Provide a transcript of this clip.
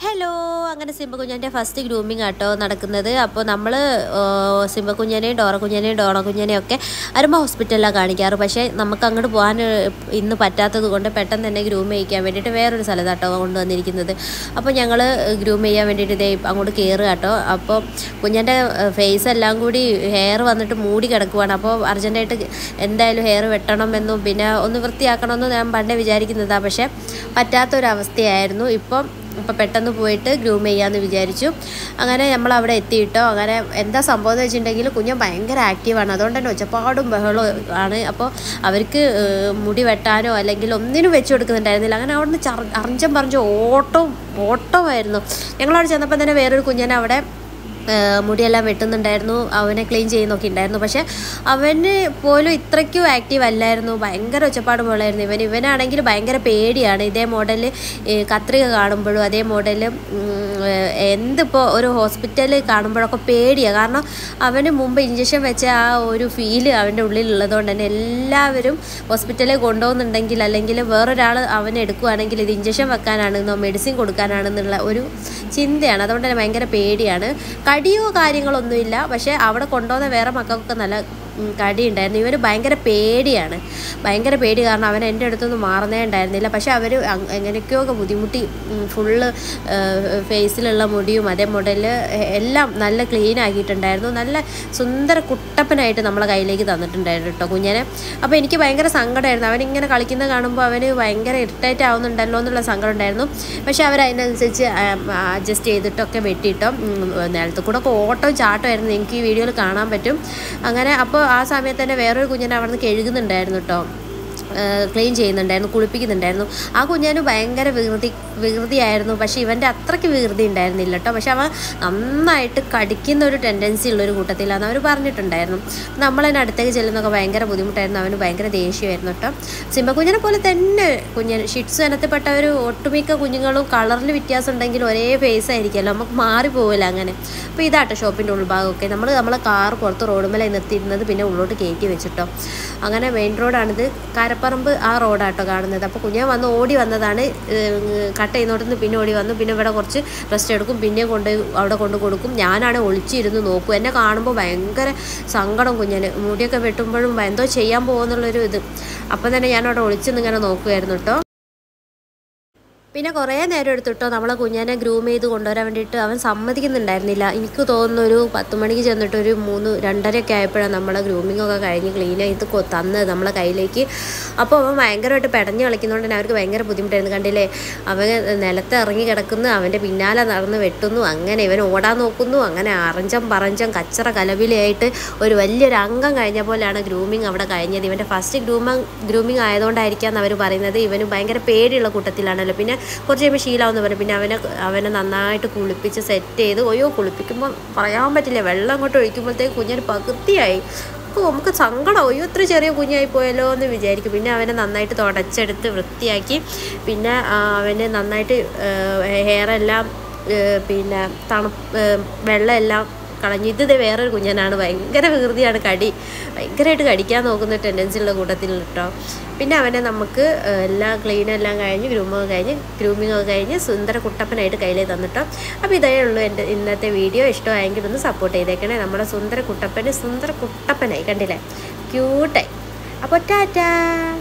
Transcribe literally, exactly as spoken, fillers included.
Hello, അങ്ങനെ സിംബക്കുഞ്ഞൻ്റെ first grooming ആട്ടോ നടക്കുന്നത്. അപ്പോൾ നമ്മൾ സിംബക്കുഞ്ഞനെയും ഡോറക്കുഞ്ഞനെയും ഡോറക്കുഞ്ഞനെയും ഒക്കെ അരുമ ഹോസ്പിറ്റലിലാണ് കാണിക്കാറ്. പക്ഷേ നമുക്ക് അങ്ങോട്ട് പോകാൻ ഇന്ന് പറ്റാത്തത് കൊണ്ട് പെട്ടെന്ന് തന്നെ ഗ്രൂം ചെയ്യിക്കാൻ വേണ്ടിയിട്ട് വേറൊരു സ്ഥലത്താട്ടോ കൊണ്ടുവന്നിരിക്കുന്നത്. അപ്പോൾ ഞങ്ങൾ ഗ്രൂം ചെയ്യാൻ വേണ്ടിയിട്ട് ഇതേ അങ്ങോട്ട് കയറുക കേട്ടോ. അപ്പോൾ കുഞ്ഞൻ്റെ ഫേസ് എല്ലാം കൂടി ഹെയർ വന്നിട്ട് മൂടി കിടക്കുവാണ്. അപ്പോൾ അർജൻറ്റായിട്ട് എന്തായാലും ഹെയർ വെട്ടണമെന്നും പിന്നെ ഒന്ന് വൃത്തിയാക്കണമെന്നും ഞാൻ പണ്ടേ വിചാരിക്കുന്നതാണ്. പക്ഷേ പറ്റാത്തൊരവസ്ഥയായിരുന്നു. ഇപ്പം അപ്പോൾ പെട്ടെന്ന് പോയിട്ട് ഗ്രൂം ചെയ്യാമെന്ന് വിചാരിച്ചു. അങ്ങനെ നമ്മൾ അവിടെ എത്തിയിട്ടോ. അങ്ങനെ എന്താ സംഭവം എന്ന് വെച്ചിട്ടുണ്ടെങ്കിൽ കുഞ്ഞൻ ഭയങ്കര ആക്റ്റീവാണ്. അതുകൊണ്ട് തന്നെ ഒച്ചപ്പാടും ബഹളവും ആണ്. അപ്പോൾ അവർക്ക് മുടി വെട്ടാനോ അല്ലെങ്കിൽ ഒന്നിനും വെച്ച് കൊടുക്കുന്നുണ്ടായിരുന്നില്ല. അങ്ങനെ അവിടെ നിന്ന് ചർ അറിഞ്ചം പറഞ്ഞ് ഓട്ടവും ഓട്ടമായിരുന്നു. ഞങ്ങളവിടെ ചെന്നപ്പോൾ തന്നെ വേറൊരു കുഞ്ഞനെ അവിടെ മുടിയെല്ലാം വെട്ടുന്നുണ്ടായിരുന്നു, അവനെ ക്ലീൻ ചെയ്യുന്നൊക്കെ ഉണ്ടായിരുന്നു. പക്ഷേ അവന് പോലും ഇത്രയ്ക്കും ആക്റ്റീവ് അല്ലായിരുന്നു. ഭയങ്കര ഒച്ചപ്പാട് പോലായിരുന്നു ഇവൻ. ഇവനാണെങ്കിൽ ഭയങ്കര പേടിയാണ്. ഇതേ മോഡൽ കത്രിക കാണുമ്പോഴും അതേ മോഡൽ എന്തിപ്പോൾ ഒരു ഹോസ്പിറ്റലിൽ കാണുമ്പോഴൊക്കെ പേടിയാണ്. കാരണം അവന് മുമ്പ് ഇഞ്ചക്ഷൻ വെച്ച ആ ഒരു ഫീല് അവൻ്റെ ഉള്ളിലുള്ളതുകൊണ്ട് തന്നെ എല്ലാവരും ഹോസ്പിറ്റലിൽ കൊണ്ടുപോകുന്നുണ്ടെങ്കിൽ അല്ലെങ്കിൽ വേറൊരാൾ അവനെ എടുക്കുകയാണെങ്കിൽ ഇത് ഇഞ്ചക്ഷൻ വെക്കാനാണെന്നോ മെഡിസിൻ കൊടുക്കാനാണെന്നുള്ള ഒരു ചിന്തയാണ്. അതുകൊണ്ട് തന്നെ ഭയങ്കര പേടിയാണ്. കടിയോ കാര്യങ്ങളൊന്നുമില്ല. പക്ഷേ അവിടെ കൊണ്ടുപോകുന്ന വേറെ മക്കൾക്കൊക്കെ നല്ല കടി ഉണ്ടായിരുന്നു. ഇവന് ഭയങ്കര പേടിയാണ്. ഭയങ്കര പേടി കാരണം അവൻ എൻ്റെ അടുത്തൊന്നും മാറുന്നേ ഉണ്ടായിരുന്നില്ല. പക്ഷെ അവർ എങ്ങനെയൊക്കെയൊക്കെ ബുദ്ധിമുട്ടി ഫുള്ള് ഫേസിലുള്ള മുടിയും അതേ മോഡലിൽ എല്ലാം നല്ല ക്ലീൻ ആക്കിയിട്ടുണ്ടായിരുന്നു. നല്ല സുന്ദര കുട്ടപ്പനായിട്ട് നമ്മളെ കയ്യിലേക്ക് തന്നിട്ടുണ്ടായിരുന്നു കേട്ടോ കുഞ്ഞനെ. അപ്പോൾ എനിക്ക് ഭയങ്കര സങ്കടമായിരുന്നു. അവനിങ്ങനെ കളിക്കുന്നത് കാണുമ്പോൾ അവന് ഭയങ്കര ഇറിറ്റേറ്റ് ആവുന്നുണ്ടല്ലോ എന്നുള്ള സങ്കടം ഉണ്ടായിരുന്നു. പക്ഷെ അവരതിനനുസരിച്ച് അഡ്ജസ്റ്റ് ചെയ്തിട്ടൊക്കെ വെട്ടിയിട്ടോ. നിലത്ത് കൂടെ ഒക്കെ ഓട്ടവും ചാട്ടമായിരുന്നു. എനിക്ക് ഈ വീഡിയോയിൽ കാണാൻ പറ്റും. അങ്ങനെ അപ്പോൾ ആ സമയത്ത് തന്നെ വേറൊരു കുഞ്ഞിനെ അവിടെ നിന്ന് കഴുകുന്നുണ്ടായിരുന്നു കേട്ടോ, ക്ലീൻ ചെയ്യുന്നുണ്ടായിരുന്നു, കുളിപ്പിക്കുന്നുണ്ടായിരുന്നു. ആ കുഞ്ഞിന് ഭയങ്കര വികൃതി വികൃതിയായിരുന്നു. പക്ഷേ ഇവൻ്റെ അത്രയ്ക്ക് വികൃതി ഉണ്ടായിരുന്നില്ല കേട്ടോ. പക്ഷെ അവൻ നന്നായിട്ട് കടിക്കുന്ന ഒരു ടെൻഡൻസി ഉള്ളൊരു കൂട്ടത്തിലാണെന്ന് അവർ പറഞ്ഞിട്ടുണ്ടായിരുന്നു. നമ്മളതിന് അടുത്തേക്ക് ചെല്ലുന്നതൊക്കെ ഭയങ്കര ബുദ്ധിമുട്ടായിരുന്നു. അവന് ഭയങ്കര ദേഷ്യമായിരുന്നു കേട്ടോ. സിംബക്കുഞ്ഞിനെ പോലെ തന്നെ കുഞ്ഞൻ ഷിറ്റ്സു ഇനത്തിൽപ്പെട്ട ഒരു ഒട്ടുമിക്ക കുഞ്ഞുങ്ങളും കളറിൽ വ്യത്യാസം ഉണ്ടെങ്കിലും ഒരേ ഫേസ് ആയിരിക്കുമല്ലോ, നമുക്ക് മാറിപ്പോവില്ല അങ്ങനെ. അപ്പോൾ ഇതാട്ടോ ഷോപ്പിൻ്റെ ഉൾഭാഗമൊക്കെ. നമ്മൾ നമ്മളെ കാർ പുറത്ത് റോഡുമേലെ നിർത്തിയിരുന്നത് പിന്നെ ഉള്ളോട്ട് കയറ്റി വെച്ചിട്ടോ. അങ്ങനെ മെയിൻ റോഡാണിത്. കാരപ്പറമ്പ് ആ റോഡാട്ടോ കാണുന്നത്. അപ്പോൾ കുഞ്ഞൻ വന്ന് ഓടി വന്നതാണ്. കട്ട് ചെയ്യുന്നോടത്ത് പിന്നെ ഓടി വന്നു. പിന്നെ ഇവിടെ കുറച്ച് റെസ്റ്റ് എടുക്കും, പിന്നെ കൊണ്ട് അവിടെ കൊണ്ട് കൊടുക്കും. ഞാനാണ് ഒളിച്ചിരുന്ന് നോക്കും. എന്നെ കാണുമ്പോൾ ഭയങ്കര സങ്കടം കുഞ്ഞന്. മുടിയൊക്കെ വെട്ടുമ്പോഴും എന്തോ ചെയ്യാൻ പോകുന്നുള്ളൊരു ഇത്. അപ്പം തന്നെ ഞാനവിടെ ഒളിച്ചിന്ന് ഇങ്ങനെ നോക്കുമായിരുന്നു കേട്ടോ. പിന്നെ കുറേ നേരം എടുത്തിട്ടോ നമ്മളെ കുഞ്ഞനെ ഗ്രൂം ചെയ്ത് കൊണ്ടുവരാൻ വേണ്ടിയിട്ട്. അവൻ സമ്മതിക്കുന്നുണ്ടായിരുന്നില്ല. എനിക്ക് തോന്നുന്നു ഒരു പത്ത് മണിക്ക് ചെന്നിട്ട് ഒരു മൂന്ന് രണ്ടരയൊക്കെ ആയപ്പോഴാണ് നമ്മളെ ഗ്രൂമിങ്ങൊക്കെ കഴിഞ്ഞ് ക്ലീൻ ചെയ്ത് തന്നത് നമ്മളെ കയ്യിലേക്ക്. അപ്പോൾ അവൻ ഭയങ്കരമായിട്ട് പെടഞ്ഞ് കളിക്കുന്നതുകൊണ്ട് തന്നെ അവർക്ക് ഭയങ്കര ബുദ്ധിമുട്ടായിരുന്നു. കണ്ടില്ലേ, അവൻ നിലത്ത് ഇറങ്ങി കിടക്കുന്നു, അവൻ്റെ പിന്നാലെ നടന്ന് വെട്ടുന്നു, അങ്ങനെ ഇവൻ ഓടാൻ നോക്കുന്നു. അങ്ങനെ അറഞ്ചം പറഞ്ചം കച്ചറ കലവിലായിട്ട് ഒരു വലിയൊരു അംഗം കഴിഞ്ഞ പോലെയാണ് ഗ്രൂമിങ് അവിടെ കഴിഞ്ഞത്. ഇവൻ്റെ ഫസ്റ്റ് ഗ്രൂമിങ് ഗ്രൂമിങ് ആയതുകൊണ്ടായിരിക്കാം അവർ പറയുന്നത്. ഇവന് ഭയങ്കര പേടിയുള്ള കൂട്ടത്തിലാണല്ലോ. പിന്നെ കുറച്ച് കഴിയുമ്പോൾ ശീലമാവെന്ന് പറയും. പിന്നെ അവനെ അവനെ നന്നായിട്ട് കുളിപ്പിച്ച് സെറ്റ് ചെയ്ത് ഒയ്യോ കുളിപ്പിക്കുമ്പോൾ പറയാൻ പറ്റില്ല, വെള്ളം അങ്ങോട്ട് ഒഴിക്കുമ്പോഴത്തേക്ക് കുഞ്ഞിന് പകുതിയായി. അപ്പോൾ നമുക്ക് സങ്കടം, ഒയ്യോ ഇത്ര ചെറിയ കുഞ്ഞായി പോയല്ലോ എന്ന് വിചാരിക്കും. പിന്നെ അവനെ നന്നായിട്ട് തുടച്ചെടുത്ത് വൃത്തിയാക്കി പിന്നെ അവന് നന്നായിട്ട് ഹെയറെല്ലാം പിന്നെ തണുപ്പ് വെള്ളമെല്ലാം കളഞ്ഞു. ഇത് വേറൊരു കുഞ്ഞനാണ്. ഭയങ്കര വികൃതിയാണ്, കടി ഭയങ്കരമായിട്ട് കടിക്കാൻ നോക്കുന്ന ടെൻഡൻസി ഉള്ള കൂട്ടത്തിൽ കേട്ടോ. പിന്നെ അവനെ നമുക്ക് എല്ലാം ക്ലീനെല്ലാം കഴിഞ്ഞ് ഗ്രൂമൊക്കെ കഴിഞ്ഞ് ഗ്രൂമിങ്ങൊക്കെ കഴിഞ്ഞ് സുന്ദര കുട്ടപ്പനായിട്ട് കയ്യിലേ തന്നിട്ടോ. അപ്പോൾ ഇതേ ഉള്ളൂ എൻ്റെ ഇന്നത്തെ വീഡിയോ. ഇഷ്ടമായെങ്കിൽ ഒന്ന് സപ്പോർട്ട് ചെയ്തേക്കണേ. നമ്മുടെ സുന്ദര കുട്ടപ്പന് സുന്ദര കുട്ടപ്പനായി, കണ്ടില്ലേ, ക്യൂട്ടായി. അപ്പോൾ ടാറ്റാ.